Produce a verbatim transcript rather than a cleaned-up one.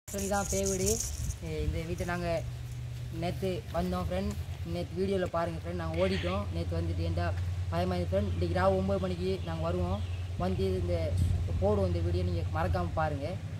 இதுதான் பே வீடு. இந்த வீட்டை நாங்கள் நேற்று வந்தோம் ஃப்ரெண்ட். நேற்று வீடியோவில் பாருங்கள் ஃப்ரெண்ட். நாங்கள் ஓடிட்டோம் நேற்று வந்துட்டு ஏன்டா பயமாயி ஃப்ரெண்ட். இன்றைக்கி ராவு ஒம்பது மணிக்கு நாங்கள் வருவோம் வந்து இந்த போடுவோம். இந்த வீடியோ நீங்கள் மறக்காமல் பாருங்கள்.